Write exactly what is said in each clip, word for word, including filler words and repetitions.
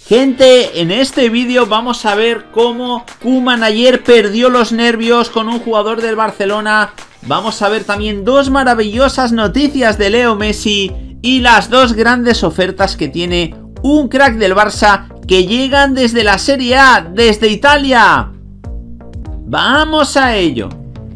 Gente, en este vídeo vamos a ver cómo Koeman ayer perdió los nervios con un jugador del Barcelona. Vamos a ver también dos maravillosas noticias de Leo Messi y las dos grandes ofertas que tiene un crack del Barça que llegan desde la Serie A, desde Italia. ¡Vamos a ello!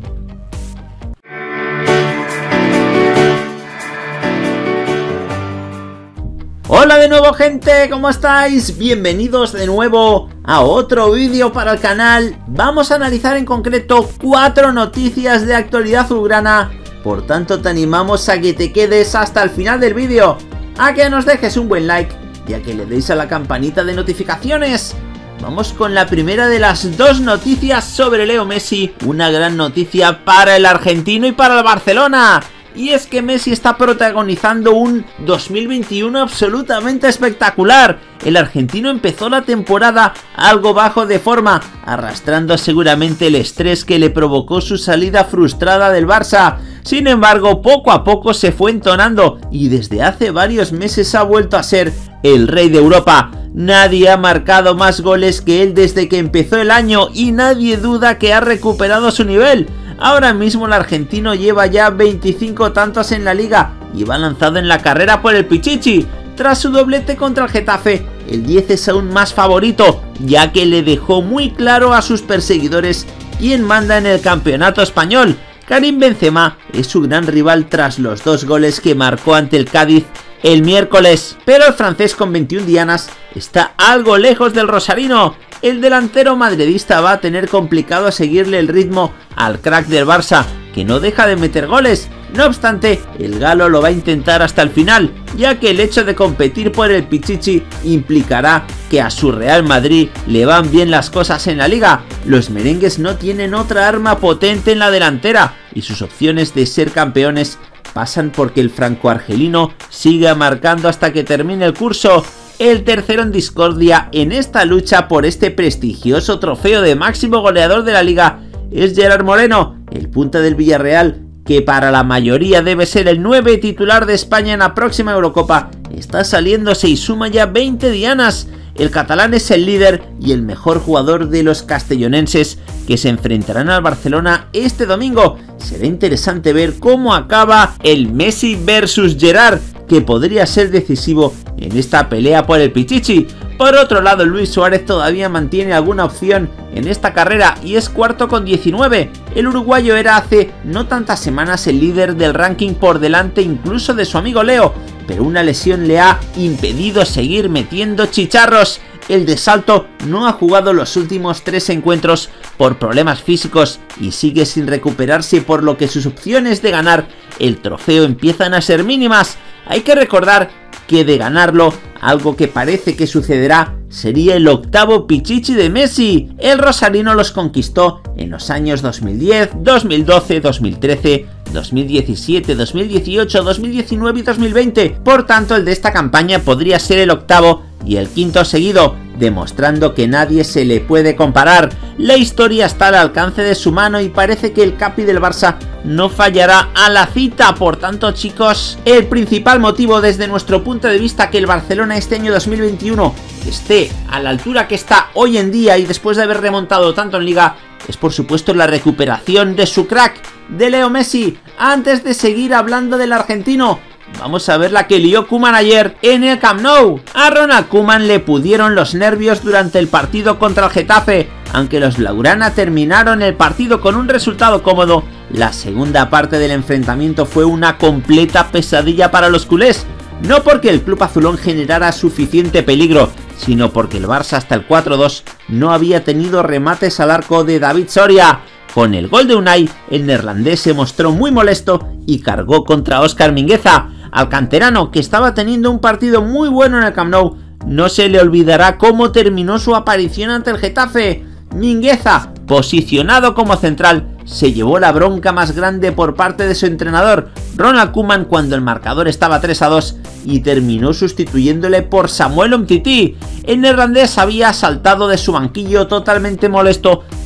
Hola de nuevo, gente, ¿cómo estáis? Bienvenidos de nuevo a otro vídeo para el canal. Vamos a analizar en concreto cuatro noticias de actualidad azulgrana. Por tanto, te animamos a que te quedes hasta el final del vídeo, a que nos dejes un buen like y a que le deis a la campanita de notificaciones. Vamos con la primera de las dos noticias sobre Leo Messi. Una gran noticia para el argentino y para el Barcelona. Y es que Messi está protagonizando un dos mil veintiuno absolutamente espectacular. El argentino empezó la temporada algo bajo de forma, arrastrando seguramente el estrés que le provocó su salida frustrada del Barça. Sin embargo, poco a poco se fue entonando y desde hace varios meses ha vuelto a ser el rey de Europa. Nadie ha marcado más goles que él desde que empezó el año y nadie duda que ha recuperado su nivel. Ahora mismo el argentino lleva ya veinticinco tantos en la liga y va lanzado en la carrera por el Pichichi. Tras su doblete contra el Getafe, el diez es aún más favorito, ya que le dejó muy claro a sus perseguidores quién manda en el campeonato español. Karim Benzema es su gran rival tras los dos goles que marcó ante el Cádiz el miércoles, pero el francés con veintiuna dianas está algo lejos del rosarino. El delantero madridista va a tener complicado seguirle el ritmo al crack del Barça, que no deja de meter goles. No obstante, el galo lo va a intentar hasta el final, ya que el hecho de competir por el Pichichi implicará que a su Real Madrid le van bien las cosas en la liga. Los merengues no tienen otra arma potente en la delantera y sus opciones de ser campeones pasan porque el franco-argelino siga marcando hasta que termine el curso. El tercero en discordia en esta lucha por este prestigioso trofeo de máximo goleador de la liga es Gerard Moreno, el punta del Villarreal, que para la mayoría debe ser el nueve titular de España en la próxima Eurocopa. Está saliéndose y suma ya veinte dianas. El catalán es el líder y el mejor jugador de los castellonenses, que se enfrentarán al Barcelona este domingo. Será interesante ver cómo acaba el Messi versus Gerard, que podría ser decisivo en esta pelea por el Pichichi. Por otro lado, Luis Suárez todavía mantiene alguna opción en esta carrera y es cuarto con diecinueve. El uruguayo era hace no tantas semanas el líder del ranking, por delante incluso de su amigo Leo, pero una lesión le ha impedido seguir metiendo chicharros. El de Salto no ha jugado los últimos tres encuentros por problemas físicos y sigue sin recuperarse, por lo que sus opciones de ganar el trofeo empiezan a ser mínimas. Hay que recordar que de ganarlo, algo que parece que sucederá, sería el octavo Pichichi de Messi. El rosarino los conquistó en los años dos mil diez, dos mil doce, dos mil trece, dos mil diecisiete, dos mil dieciocho, dos mil diecinueve y dos mil veinte. Por tanto, el de esta campaña podría ser el octavo y el quinto seguido, demostrando que nadie se le puede comparar. La historia está al alcance de su mano y parece que el capi del Barça no fallará a la cita. Por tanto, chicos, el principal motivo desde nuestro punto de vista que el Barcelona este año dos mil veintiuno esté a la altura que está hoy en día y después de haber remontado tanto en Liga es por supuesto la recuperación de su crack, de Leo Messi. Antes de seguir hablando del argentino, vamos a ver la que lió Koeman ayer en el Camp Nou. A Ronald Koeman le pudieron los nervios durante el partido contra el Getafe. Aunque los blaugrana terminaron el partido con un resultado cómodo, la segunda parte del enfrentamiento fue una completa pesadilla para los culés. No porque el club azulón generara suficiente peligro, sino porque el Barça hasta el cuatro dos no había tenido remates al arco de David Soria. Con el gol de Unai, el neerlandés se mostró muy molesto y cargó contra Óscar Mingueza. Al canterano, que estaba teniendo un partido muy bueno en el Camp Nou, no se le olvidará cómo terminó su aparición ante el Getafe. Mingueza, posicionado como central, se llevó la bronca más grande por parte de su entrenador, Ronald Koeman, cuando el marcador estaba tres a dos y terminó sustituyéndole por Samuel Umtiti. El neerlandés había saltado de su banquillo totalmente molesto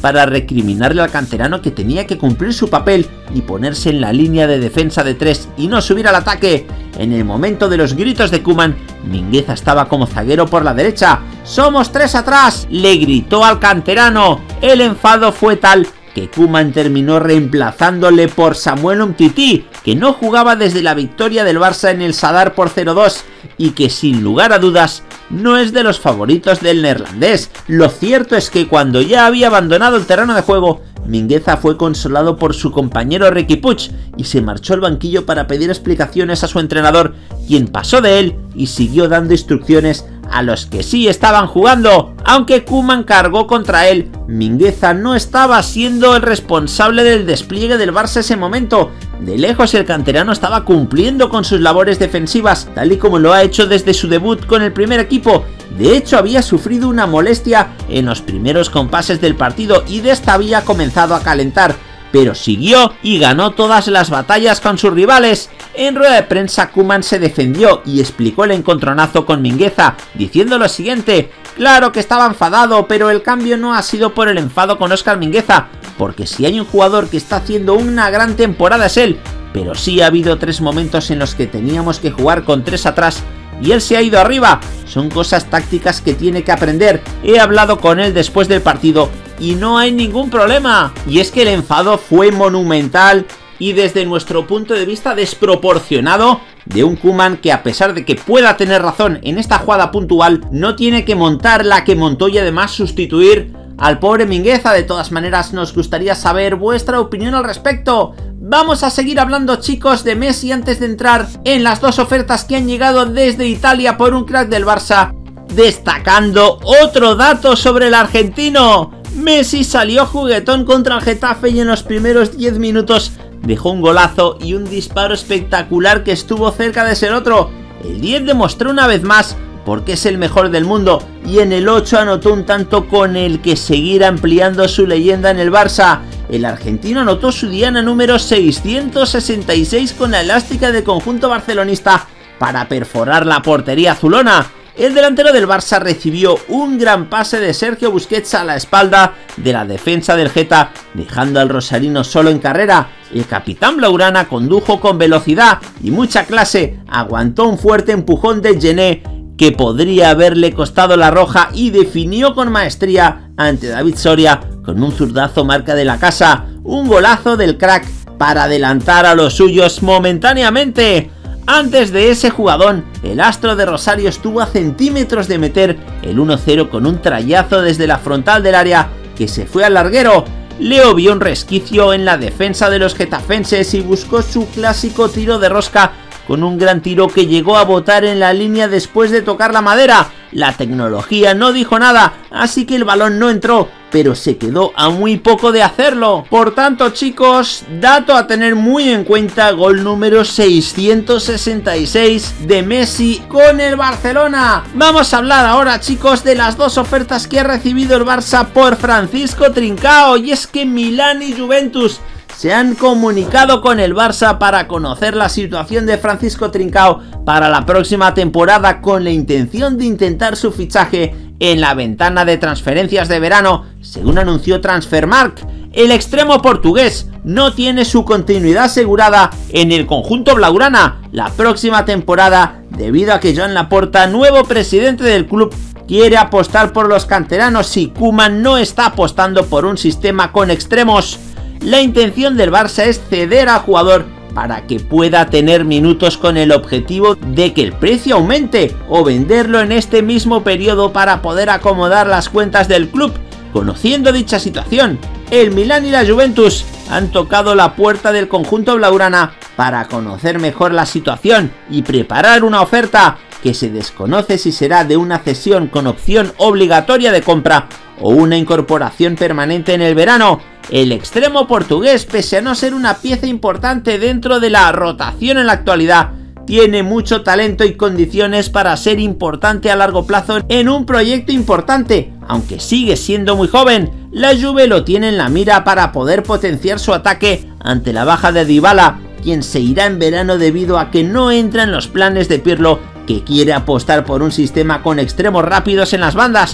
para recriminarle al canterano que tenía que cumplir su papel y ponerse en la línea de defensa de tres y no subir al ataque. En el momento de los gritos de Koeman, Mingueza estaba como zaguero por la derecha. ¡Somos tres atrás!, le gritó al canterano. El enfado fue tal que Koeman terminó reemplazándole por Samuel Umtiti, que no jugaba desde la victoria del Barça en el Sadar por cero dos y que sin lugar a dudas no es de los favoritos del neerlandés. Lo cierto es que cuando ya había abandonado el terreno de juego, Mingueza fue consolado por su compañero Riqui Puig y se marchó al banquillo para pedir explicaciones a su entrenador, quien pasó de él y siguió dando instrucciones a los que sí estaban jugando. Aunque Koeman cargó contra él, Mingueza no estaba siendo el responsable del despliegue del Barça ese momento. De lejos el canterano estaba cumpliendo con sus labores defensivas, tal y como lo ha hecho desde su debut con el primer equipo. De hecho, había sufrido una molestia en los primeros compases del partido y de esta había comenzado a calentar, pero siguió y ganó todas las batallas con sus rivales. En rueda de prensa, Koeman se defendió y explicó el encontronazo con Mingueza, diciendo lo siguiente: claro que estaba enfadado, pero el cambio no ha sido por el enfado con Óscar Mingueza, porque si hay un jugador que está haciendo una gran temporada es él, pero sí ha habido tres momentos en los que teníamos que jugar con tres atrás y él se ha ido arriba. Son cosas tácticas que tiene que aprender. He hablado con él después del partido y no hay ningún problema. Y es que el enfado fue monumental y desde nuestro punto de vista desproporcionado de un Koeman que, a pesar de que pueda tener razón en esta jugada puntual, no tiene que montar la que montó y además sustituir al pobre Mingueza. De todas maneras, nos gustaría saber vuestra opinión al respecto. Vamos a seguir hablando, chicos, de Messi antes de entrar en las dos ofertas que han llegado desde Italia por un crack del Barça, destacando otro dato sobre el argentino. Messi salió juguetón contra el Getafe y en los primeros diez minutos dejó un golazo y un disparo espectacular que estuvo cerca de ser otro. El diez demostró una vez más porque es el mejor del mundo y en el ocho anotó un tanto con el que seguir ampliando su leyenda en el Barça. El argentino anotó su diana número seiscientos sesenta y seis con la elástica del conjunto barcelonista para perforar la portería azulona. El delantero del Barça recibió un gran pase de Sergio Busquets a la espalda de la defensa del Geta, dejando al rosarino solo en carrera. El capitán blaugrana condujo con velocidad y mucha clase, aguantó un fuerte empujón de Gené que podría haberle costado la roja y definió con maestría ante David Soria con un zurdazo marca de la casa. Un golazo del crack para adelantar a los suyos momentáneamente. Antes de ese jugadón, el astro de Rosario estuvo a centímetros de meter el uno cero con un trayazo desde la frontal del área que se fue al larguero. Leo vio un resquicio en la defensa de los getafenses y buscó su clásico tiro de rosca con un gran tiro que llegó a botar en la línea después de tocar la madera. La tecnología no dijo nada, así que el balón no entró, pero se quedó a muy poco de hacerlo. Por tanto, chicos, dato a tener muy en cuenta: gol número seiscientos sesenta y seis de Messi con el Barcelona. Vamos a hablar ahora, chicos, de las dos ofertas que ha recibido el Barça por Francisco Trincao, y es que Milán y Juventus se han comunicado con el Barça para conocer la situación de Francisco Trincao para la próxima temporada, con la intención de intentar su fichaje en la ventana de transferencias de verano, según anunció Transfermarkt. El extremo portugués no tiene su continuidad asegurada en el conjunto blaugrana la próxima temporada, debido a que Joan Laporta, nuevo presidente del club, quiere apostar por los canteranos y Koeman no está apostando por un sistema con extremos. La intención del Barça es ceder al jugador para que pueda tener minutos, con el objetivo de que el precio aumente, o venderlo en este mismo periodo para poder acomodar las cuentas del club. Conociendo dicha situación, el Milán y la Juventus han tocado la puerta del conjunto blaugrana para conocer mejor la situación y preparar una oferta que se desconoce si será de una cesión con opción obligatoria de compra o una incorporación permanente en el verano. El extremo portugués, pese a no ser una pieza importante dentro de la rotación en la actualidad, tiene mucho talento y condiciones para ser importante a largo plazo en un proyecto importante. Aunque sigue siendo muy joven, la Juve lo tiene en la mira para poder potenciar su ataque ante la baja de Dybala, quien se irá en verano debido a que no entra en los planes de Pirlo, que quiere apostar por un sistema con extremos rápidos en las bandas.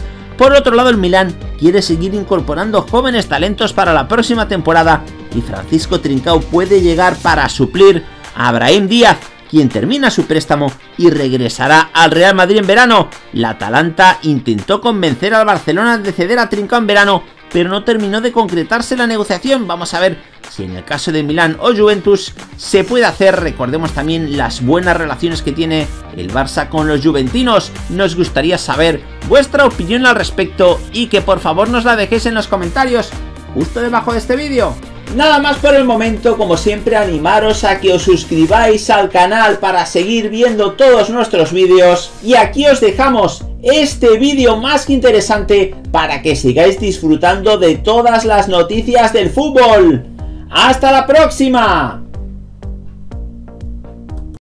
Por otro lado, el Milán quiere seguir incorporando jóvenes talentos para la próxima temporada y Francisco Trincao puede llegar para suplir a Brahim Díaz, quien termina su préstamo y regresará al Real Madrid en verano. La Atalanta intentó convencer al Barcelona de ceder a Trincao en verano, pero no terminó de concretarse la negociación. Vamos a ver si en el caso de Milán o Juventus se puede hacer. Recordemos también las buenas relaciones que tiene el Barça con los juventinos. Nos gustaría saber vuestra opinión al respecto y que por favor nos la dejéis en los comentarios justo debajo de este vídeo. Nada más por el momento, como siempre animaros a que os suscribáis al canal para seguir viendo todos nuestros vídeos, y aquí os dejamos este vídeo más que interesante para que sigáis disfrutando de todas las noticias del fútbol. ¡Hasta la próxima!